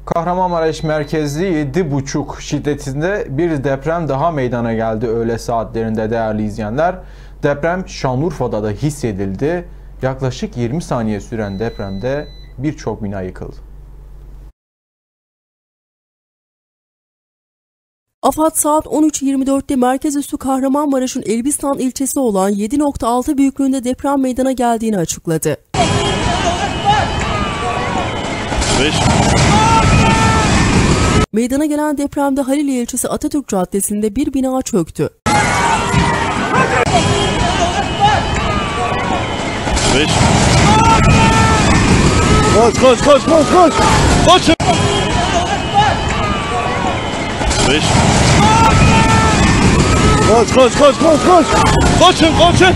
Kahramanmaraş merkezli 7,5 şiddetinde bir deprem daha meydana geldi öğle saatlerinde değerli izleyenler. Deprem Şanlıurfa'da da hissedildi. Yaklaşık 20 saniye süren depremde birçok bina yıkıldı. AFAD saat 13.24'te merkezüstü Kahramanmaraş'ın Elbistan ilçesi olan 7.6 büyüklüğünde deprem meydana geldiğini açıkladı. Meydana gelen depremde Haliliye ilçesi Atatürk Caddesi'nde bir bina çöktü. Koş koş koş koş koş. Koş. Koş koş koş koş koş. Koşun koşun.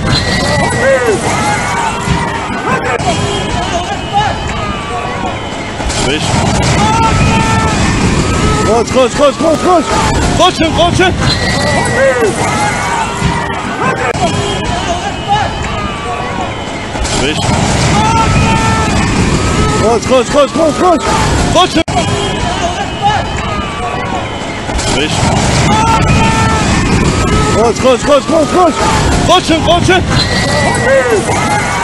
Koş koş koş koş koş. Koşun koşun. Koş koş koş koş koş. Koşun. Koş koş koş koş koş. Koşun koşun.